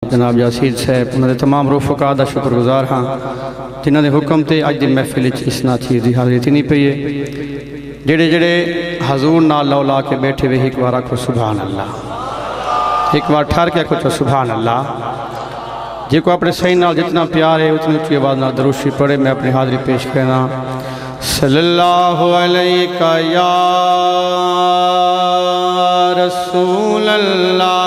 جناب یاسین صاحب انہوں نے تمام رفقا دا شکر گزار ہاں جنہوں نے حکم تے اج دی محفل اس ناچیز دی حاضری تھی نہیں پئی ہے جڑے جڑے حضور نال لولا کے بیٹھے ہوئے ایک بار آکھو سبحان اللہ ایک بار ٹھار کے آکھو سبحان اللہ جے کو اپنے صحیح نال جتنا پیار ہے اتنی اچھی آواز نال درود شریف پڑھے میں اپنی حاضری پیش کرنا صلی اللہ علیہ یا رسول اللہ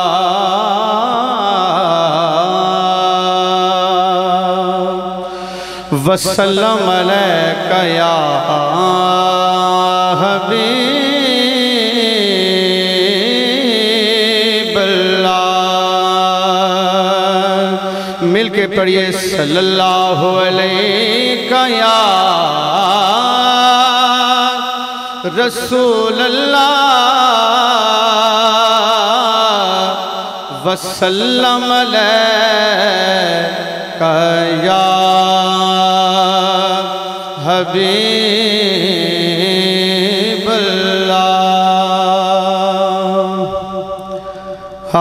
وسلم علیکہ یا حبیب اللہ مل کے پڑھئے صلی اللہ علیکہ یا رسول اللہ وسلم علیکہ یا حبیب اللہ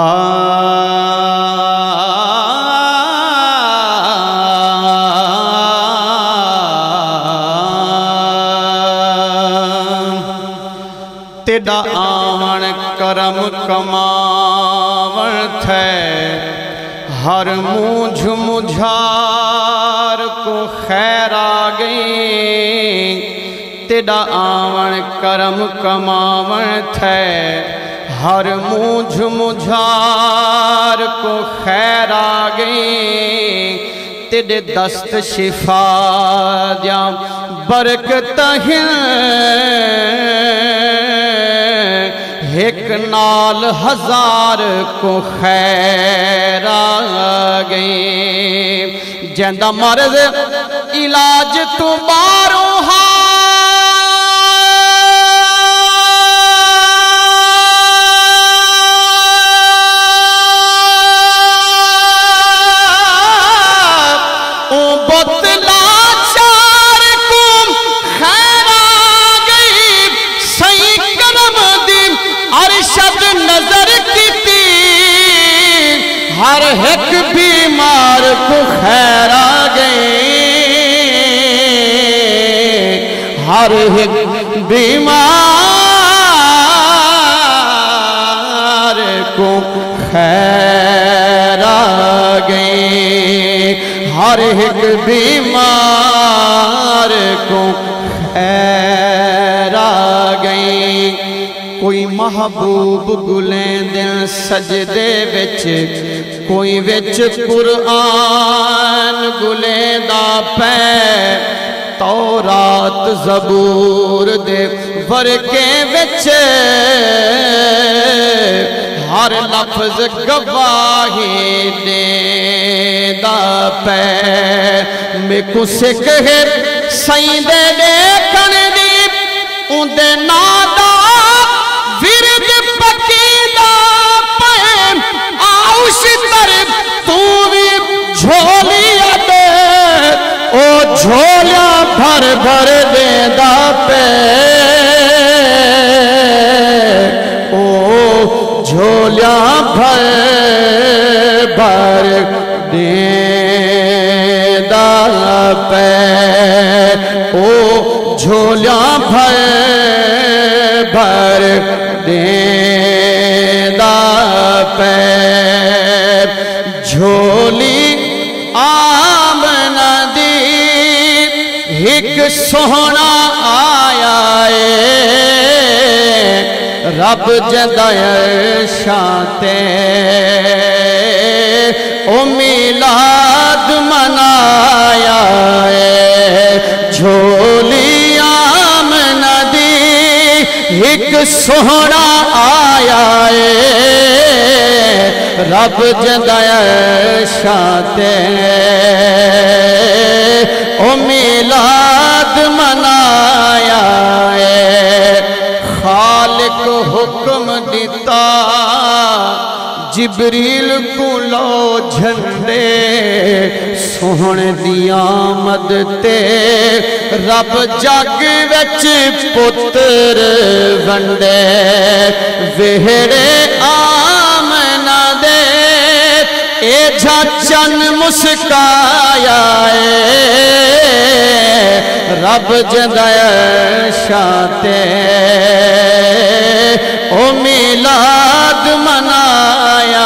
تیڈا آن کرم کماون تھے ہر مجھ مجھار کو خیر آگئی تیڈا آن کرم کماون تھے ہر مجھ مجھار کو خیر آگئی تیڈے دست شفا دیا برکت ہیں ایک نال ہزار کو خیر آگئی جندہ مرض علاج تو باروں ہر ایک بیمار کو خیر آگئی ہر ایک بیمار کو خیر آگئی ہر ایک بیمار کو خیر آگئی کوئی محبوب گلیں دل سجدے وچ کوئی وچ قرآن گلیں دا پے تورات زبور دے ورکے وچ ہر لفظ گواہی دے دا پے میں کو سکھ ہے سائیں دے دیکھن دی ان دے نادا ورد پکیدہ پہم آؤش طرف تو بھی جھولیا دے او جھولیا بھر بھر دے دا پہ او جھولیا بھر بھر دے دا پہ او جھولیا بھر بھر دیدہ پیر جھولی آمنہ دی ایک سونا آیا رب جدائے شانتے او میلاد منایا جھولی ایک سونا آیا رب جدائے شانتے او میلاد منایا خالق حکم دیتا جبریل کو لو جھنڈے سوہن دی آمد تے رب جگ وچ پتر ونڈے وہڑے آمنہ دے اے جھچن مسکایا رب جدائے شاتے او میلاد منایا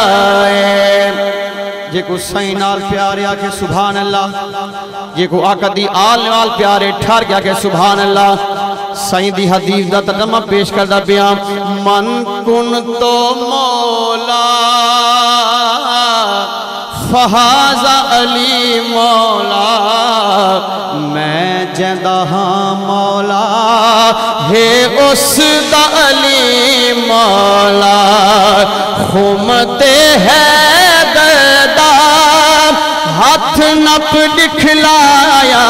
جے کو سائن نال پیارے آکے سبحان اللہ جے کو آقا دی آل نال پیارے ٹھار کے آکے سبحان اللہ سائن دی حدیث دا ترجمہ پیش کردہ بیان من کن تو مولا فہذا علی مولا میں جندہ ہاں مولا ہے اس دا علی مولا خمتے ہے دردہ ہاتھ نپ دکھلایا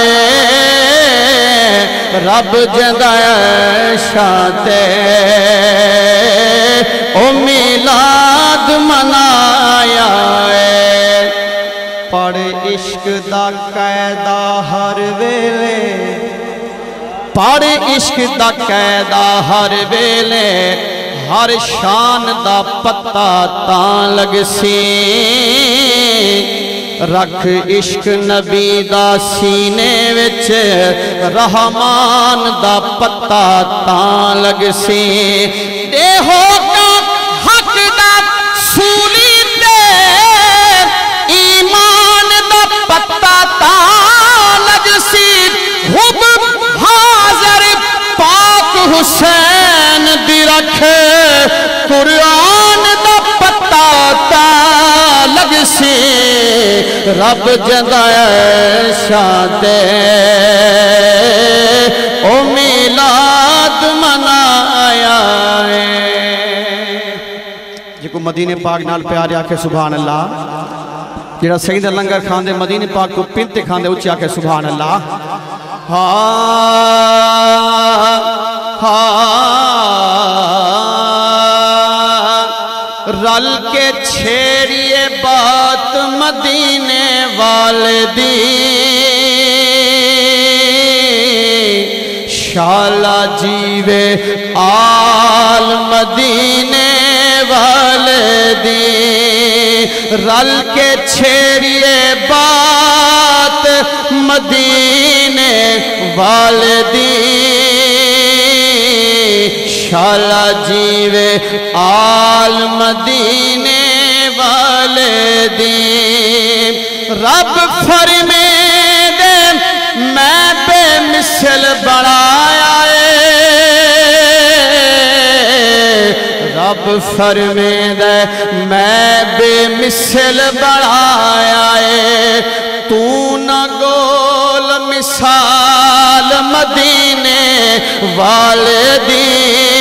رب جندہ شاتے او میلاد منایا پڑھ عشق دا قیدہ ہر ویلے پڑھ عشق دا قیدہ ہر ویلے ہر شان دا پتہ تاں لگ سی رکھ عشق نبی دا سینے وچ رحمان دا پتہ تاں لگ سی دے ہو کا حق دا سولی دے ایمان دا پتہ تاں لگ سی حب حاضر پاک حسین دی رکھے قرآن دا پتہ تاں لگ سی رب جندہ شاتے او میلاد منایا جے کو مدینہ پاک نال پیارے آکے سبحان اللہ جیڑا سید لنگر کھاندے مدینہ پاک کو پنتے کھاندے اچھی آکے سبحان اللہ رل کے چھیڑیے بات مدینے والدی شالا جیوے آل مدینے والدی رل کے چھیڑیے بات مدینے والدی شالا جیوے آل مدینے والدی رب فرمے دے میں بے مثل بڑھایا رب فرمے دے میں بے مثل بڑھایا تو نہ گول مثال مدینے والدی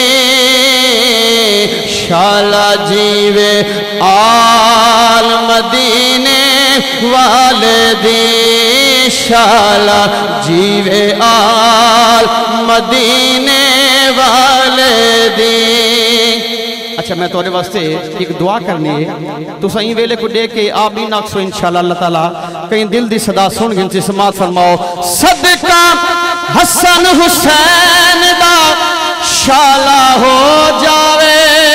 شالا جیوے آل مدینے والدی شالا جیوے آل مدینے والدی اچھا میں توڑے واسطے ایک دعا کرنی ہے تو سائیں ویلے کو دے کے آمین آکسو انشاءاللہ اللہ تعالیٰ کہیں دل دی صدا سن گن سے سماعت فرماؤ صدقہ حسن حسین دا شالا ہو جاوے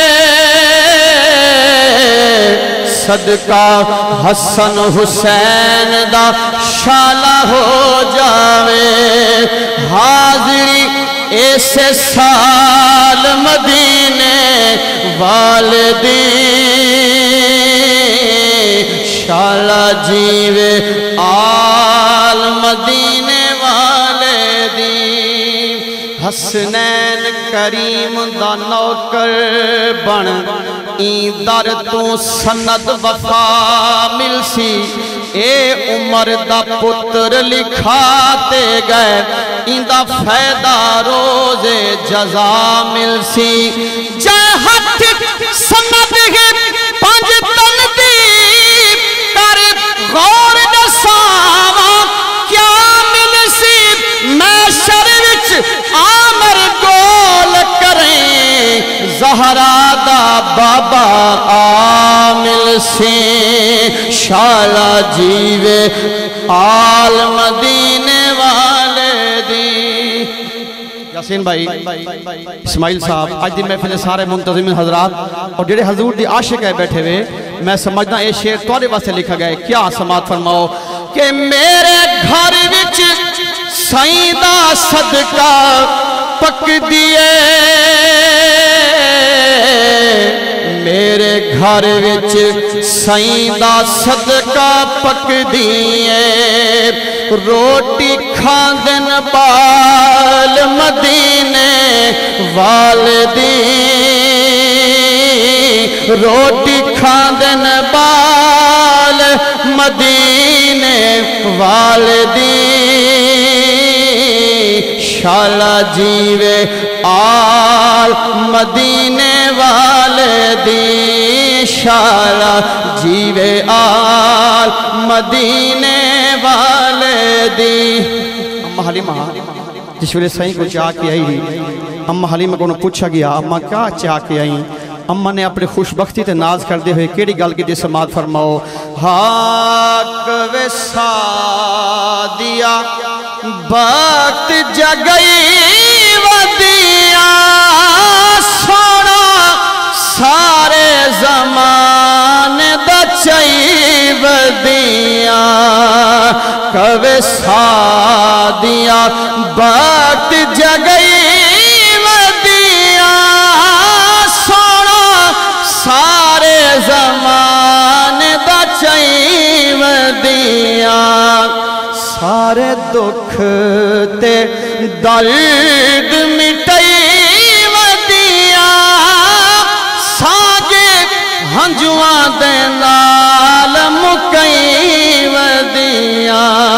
صدقہ حسن حسین دا شالا ہو جاوے حاضری ایسے سال مدینے والدی شالا جیوے آل مدینے والدی حسنین کریم دا نوکر بن این در تو سند وفا مل سی اے عمر دا پتر لکھاتے گئے این دا فیدہ روز جزا مل سی جائے ہتھ سند گے پانچ تنبیب کر غور دساوا کیا مل سی میں شروچ آمر گول کریں زہرہ دا بابا آمل سی شالا جیوے آل مدینے والدی یا حسین بھائی اسماعیل صاحب آج دی محفل سارے منتظمین حضرات اور جڑے حضور دی عاشق ہے بیٹھے ہوئے میں سمجھنا یہ شعر تھوڑے واسطے لکھا گیا ہے کیا سماعت فرماؤ کہ میرے گھر وچ سائیں دا صدقہ پک دیے میرے گھر وچ سائیں دا صدقہ پک دیے روٹی کھاندن بال مدینے والدی روٹی کھاندن بال مدینے والدی شالا جیوے آل مدینے والدی شالا جیوے آل مدینے والدی اماں حلیمہ جس ویلے سائیں کو چاہ کے آئی اماں حلیمہ کو پوچھا گیا اماں کیا چاہ کے آئی اماں نے اپنے خوشبختی تے ناز کر دے ہوئے کیڑی گل کی دی سماعت فرماؤ حق وسادیا وقت جگئی ودیا سونا سارے زمان دچائی ودیا کوے سادیا وقت جگئی ودیا سونا سارے زمان دچائی ودیا سارے دکھ تے درد مٹائی ودیا ساگے ہنجواں دے نال مکئی ودیا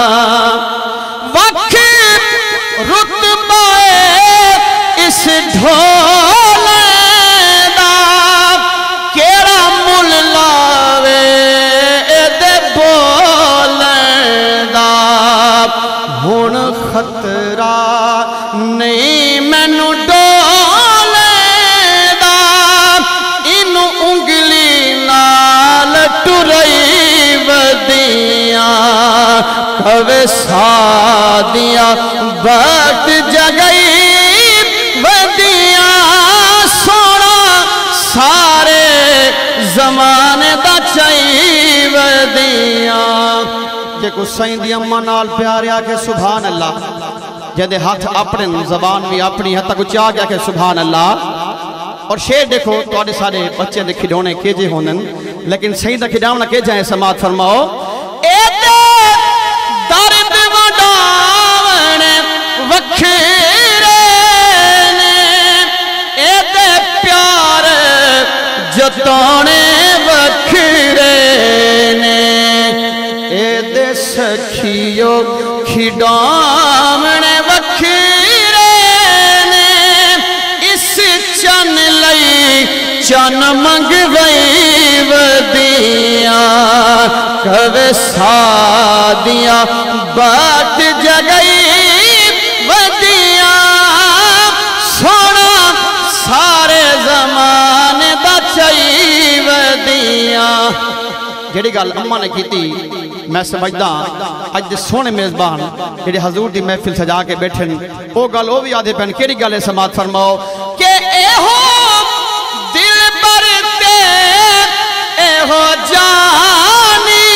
وقت رتبہ اس ڈھولے دا کیڑا مل لاوے دے بولے دا ہن خطرہ نہیں مینوں ڈولے دا اینو انگلی نال ٹرئی ودیا کوے سادیا وقت جگئی ودیا سونا سارے زمان دا چائی ودیا کہ کچھ سائیں دی اممہ نال پیاریا کہ سبحان اللہ جدے ہاتھ اپنے زبان بھی اپنی حد تک چاہ گیا کہ سبحان اللہ اور شیر دیکھو تو آنے سارے بچے دے کھڑونے کیجے ہونن لیکن سائیں دا کھڑاؤنا کے جائیں سماعت فرماؤ اے دے درد وڈاون وکھرے نے اے دے پیار جتانے وکھرے نے اے دے سکھیو کھڑاون وکھرے نے اس چن لئی چن منگوئی ودیا کوے سادیا وقت جگئی ودیا سونا سارے زمان دا چائی ودیا جیڑی گل اممہ نے کی تھی میں سمجھدا اج دے سونے میزبان جیڑے حضور دی محفل سجا کے بیٹھن او گل او بھی آدھے پہن کیڑی گل ہے سماعت فرماؤ کہ اے ہو دل برتے اے ہو جانی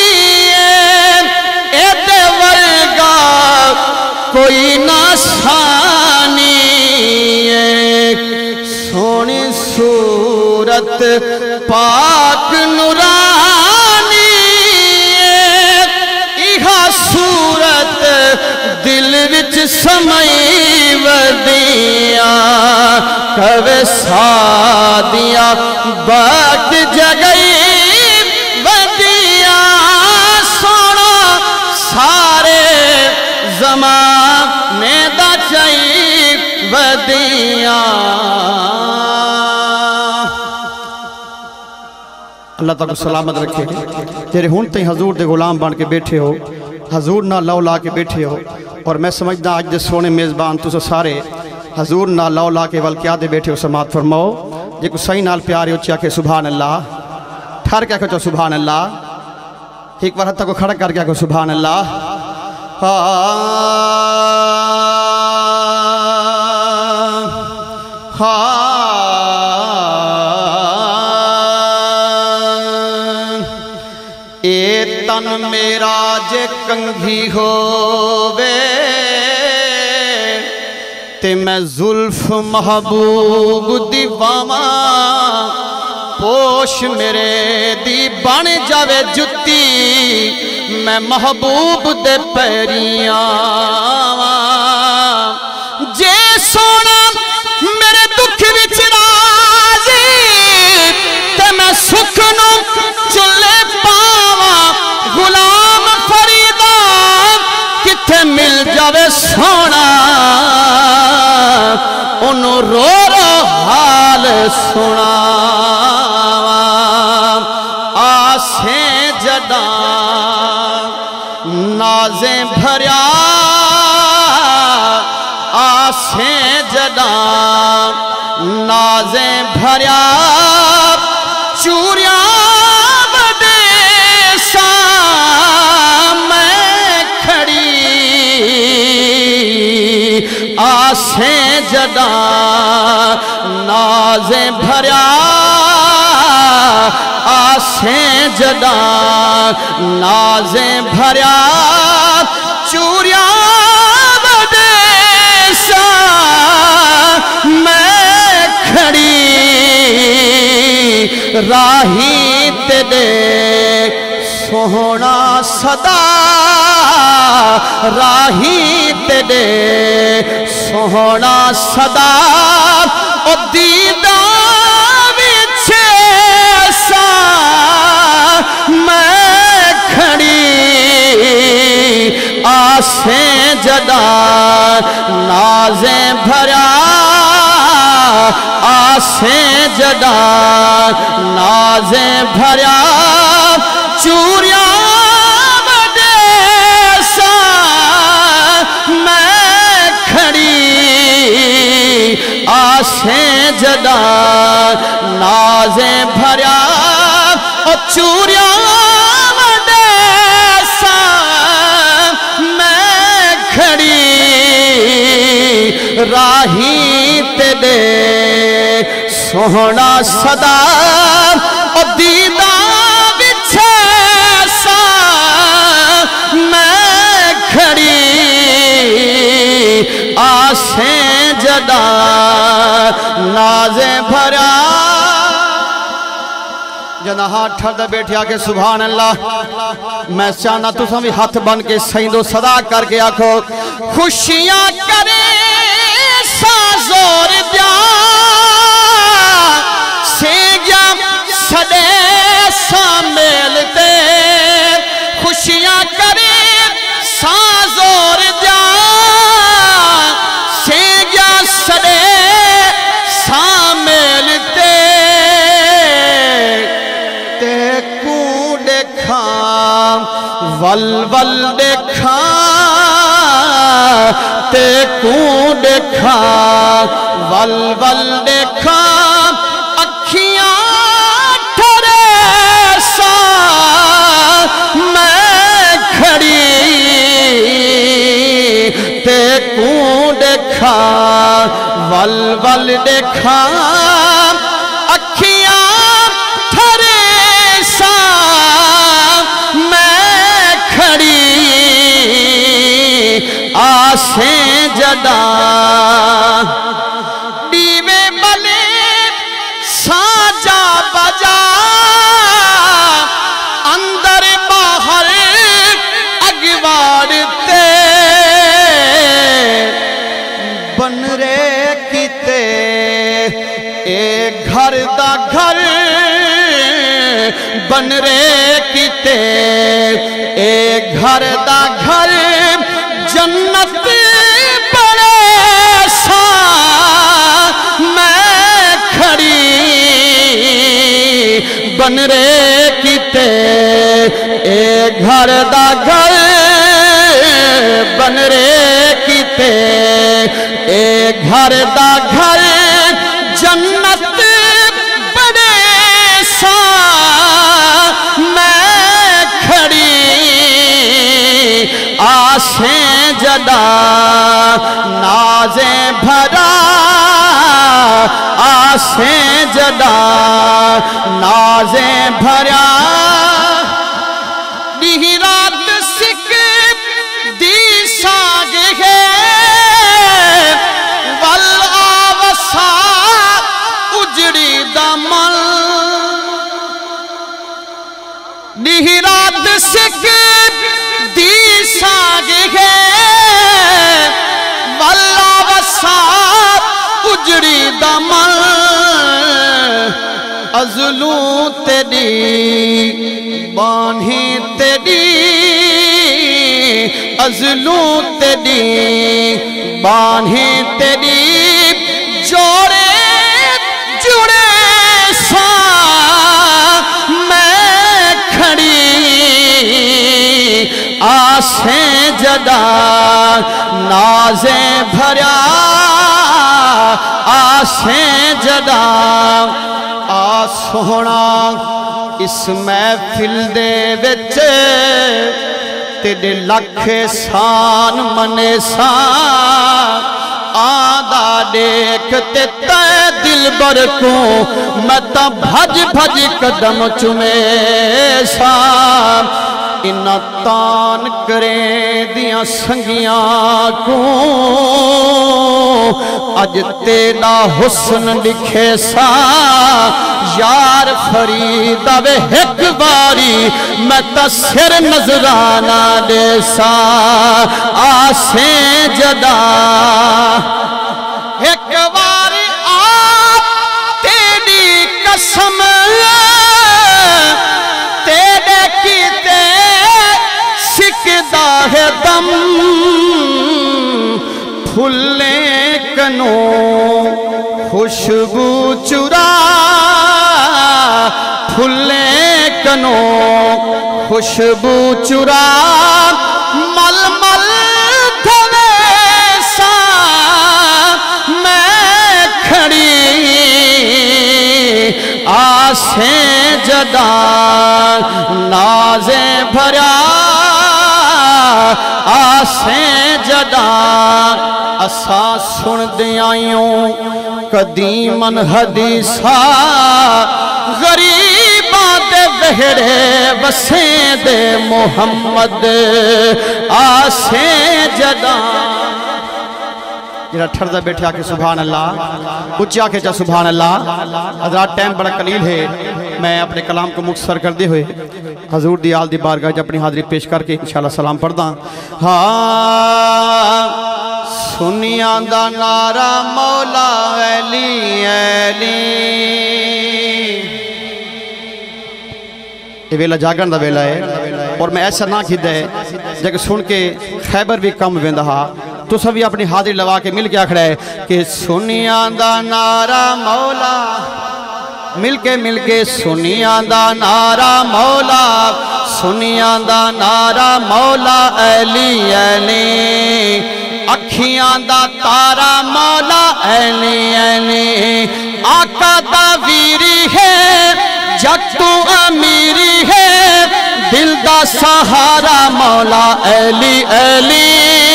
اے دے ورگا کوئی نہ سانی سونی صورت پاک نورانی صورت دل وچ سمائی ودیا کوے سادیا وقت جگئی ودیا سونا سارے زمانے دا چائی ودیا اللہ تعالیٰ کو سلامت رکھے تیرے ہون تہیں حضور دے غلام بان کے بیٹھے ہو حضور نہ لو لا کے بیٹھے ہو اور میں سمجھدا آج دے سونے میزبان تو سارے حضور نہ لو لا کے والکیہ دے بیٹھے ہو سماعت فرماؤ جے کو صحیح نال پیارے ہو چاہ کے سبحان اللہ ٹھار کیا کہو سبحان اللہ ایک بار حتہ کو کھڑا کر کیا کہو سبحان اللہ اے تن میرا جے کنگھی ہووے تے میں زلف محبوب دی واواں پوش میرے دی بن جاوے جتی میں محبوب دے پیریاں جے سونا میرے دکھ وچ راضی تے میں سکھ نو چلے پاواں غلام فریدا کتھے مل جاوے سونا انہوں رو رو حال سنا آسیں جداں نازیں بھریا آسیں جداں نازیں بھریا چوریاں بڑے ساں میں کھڑی آسیں جداں نازیں بھریا آسیں جداں نازیں بھریا چوریاں بڑے ساں میں کھڑی راہی تیرے سوہنا صدا راہی تیرے سوہنا صدا او دیدہ وچھے سا میں کھڑی آسیں جداں نازیں بھریا آسیں جداں نازیں بھریا چوریاں بڑے ساں میں کھڑی آسیں جداں نازیں بھریا اور چوریاں بڑے ساں میں کھڑی راہی تیرے سوہنا صدا اور دیدہ بچھے ساں میں کھڑی آسیں جداں نازیں بھریا جنہاں ہاتھ ٹھڑ دے بیٹھے آکے سبحان اللہ میں چاہنا تو ساں بھی ہاتھ بن کے سیندو صدا کر کے آکھو خوشیاں کرے سازور دیا سیگیا سدے سامیلتے خوشیاں کرے سازور دیا سیگیا سدے سامیلتے تے کو دیکھا ول ول دیکھا تے کو دیکھا ول ول دیکھا اکھیاں ٹھرے سا میں کھڑی تے کو دیکھا ول ول دیکھا اکھیاں ٹھرے سا میں کھڑی آسیں جداں دیوے بلے ساجا بجا اندر باہر اگوارتے بن رے کیتے اے گھر دا گھر بن رے کیتے اے گھر دا گھر جنت بڑے ساں میں کھڑی بن رے کیتے اے گھر دا گھر بن رے کیتے اے گھر دا گھر جنت بڑے ساں میں کھڑی آسیں جداں نازیں بھرا آسیں جدا نازیں بھریا دی رات سکھ دی ساگ ہے ول آوسا اجڑی دمل دی رات سکھ دی ساگ ہے ول آوسا اجڑی دمل ازلوں تیری بانہیں تیری ازلوں تیری بانہیں تیری جوڑے جڑے سا میں کھڑی آسیں جدا نازیں بھریا آسیں جدا آ سونا اس محفل دے وچ تیرے لکھ سان منے سان آدھا دیکھ تے دل بر کو میں تا بھج بھج قدم چمے سان انہا تان کریں دیاں سنگیاں کو اج تیرا حسن لکھے سا یار فریدہ وے ایک باری میں تا سر نظرانہ دے سا آسیں جدا ایک باری آپ تیری قسم تیرے کیتے سکدہ ہے دم پھلیں کنوں خوشبو چرا پھلیں کنوں خوشبو چرا مل مل دھوے سا میں کھڑی آسیں جدا نازیں بھریا آسیں جدا اساں سن دیائیوں قدیمن حدیثہ غریباں دے بہڑے وسیں دے محمد آسیں جدا جنہا ٹھردہ بیٹھے آکے سبحان اللہ اچھی آکے چاہ سبحان اللہ حضرات ٹائم بڑا قلیل ہے میں اپنے کلام کو مختصر کر دے ہوئے حضور دی آل دی بارگاہ جب اپنی حاضری پیش کر کے انشاءاللہ سلام پڑھ داں ہاں سنیاں دا نعرہ مولا علی علی یہ ویلہ جاگن دا ویلہ ہے اور میں ایسا نہ کھیدہ ہے جب سن کے خیبر بھی کم ویندہا تو سبھی اپنی حاضری لوا کے مل کے آکھڑا ہے کہ سنیاں دا نعرہ مولا مل کے سنیاں دا نعرہ مولا سنیاں دا نعرہ مولا علی علی اکھیاں دا تارا مولا علی علی آقا دا ویری ہے جگ تو امیری ہے دل دا سہارا مولا علی علی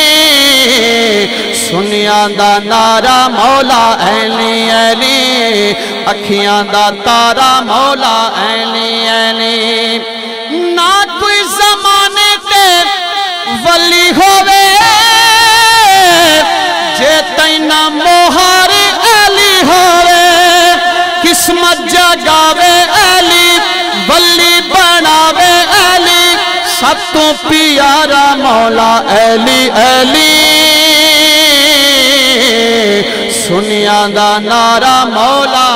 سنیاں دا نعرہ مولا علی علی اکھیاں دا تارا مولا علی علی نہ کوئی زمانے تے ولی ہوئے جے تینا موہار علی ہوئے قسمت جگاوے علی ولی بناوے علی سب تو پیارا مولا علی علی سنیاں دا نعرہ مولا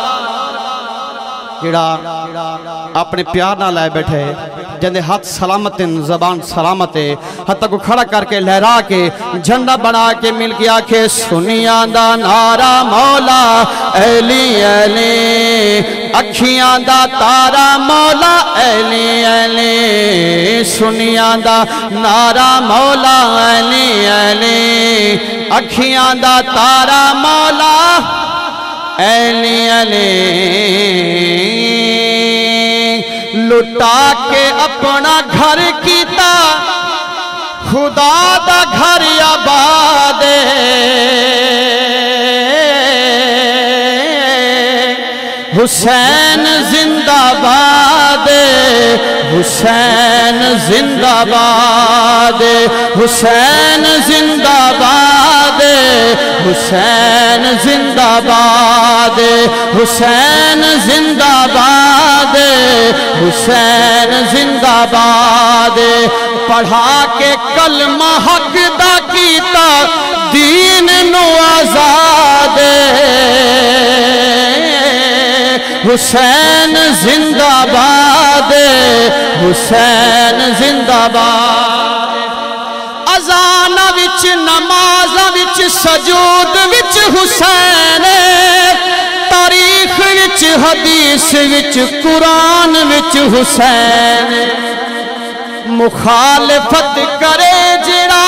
جڑا اپنے پیار نہ لائے بیٹھے جندے ہاتھ سلامت زبان سلامت حتیٰ کو کھڑا کر کے لہرا کے جھنڈا بنا کے مل کے آکھے سنیاں دا نعرہ مولا علی علی اکھیاں دا تارا مولا علی علی سنیاں دا نعرہ مولا علی علی اکھیاں دا تارا مولا علی علی لٹا کے اپنا گھر کیتا خدا دا گھر آباد حسین زندہ باد حسین زندہ باد حسین زندہ باد حسین زندہ باد حسین زندہ باد حسین زندہ باد پڑھا کے کلمہ حق دا کیتا دین نو آزاد حسین زندہ باد حسین زندہ باد اذان وچ نماز وچ سجود وچ حسین تاریخ وچ حدیث وچ قرآن وچ حسین مخالفت کرے جڑا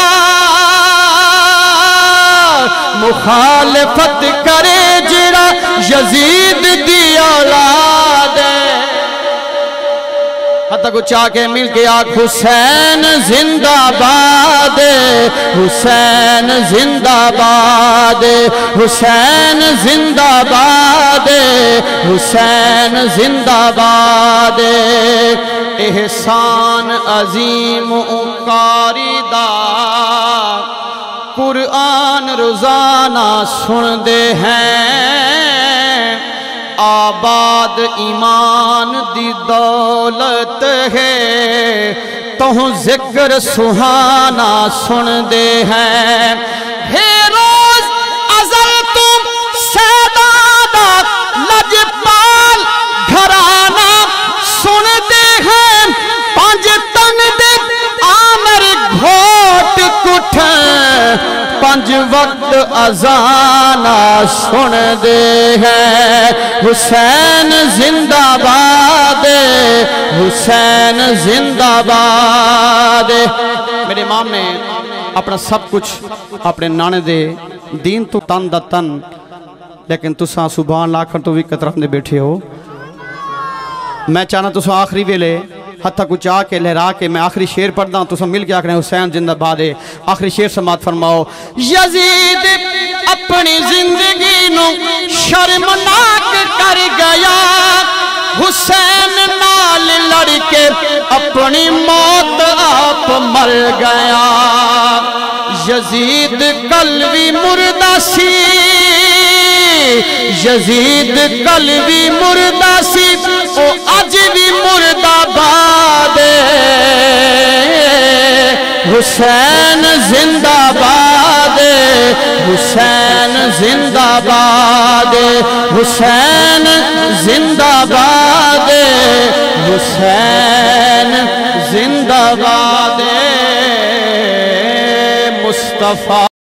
مخالفت کرے جڑا یزید دی اولاد حتیٰ کو چاہ کے مل کے آگ حسین زندہ باد حسین زندہ باد حسین زندہ باد حسین زندہ باد احسان عظیم کاری دا قرآن روزانہ سن دے ہیں آباد ایمان دی دولت ہے تو ذکر سہانا سن دے ہیں ہے روز ازل تم سیدادہ لجپال گھرانا سن دے ہیں پانچ تن دے آمر گھوٹ کٹھیں پانچ وقت اذانہ سن دے ہیں حسین زندہ باد حسین زندہ باد میرے امام نے اپنا سب کچھ اپنے نانے دے دین تو تن دا تن لیکن تساں سبحان اللہ کر تو بھی قطرہ دے بیٹھے ہو میں چاہنا تساں آخری ویلے حتیٰ کو چاہ کے لہرا کے میں آخری شیر پڑھ دا ہوں تساں مل کے آکھنے حسین زندہ باد آخری شیر سماعت فرماؤ یزید اپنی زندگی نو شرمناک کر گیا حسین نال لڑ کے اپنی موت آپ مر گیا یزید قلبی مردہ سی یزید قلبی مردہ سی او اج بھی مردہ باد حسین زندہ باد حسین زندہ باد حسین زندہ باد حسین زندہ باد مصطفیٰ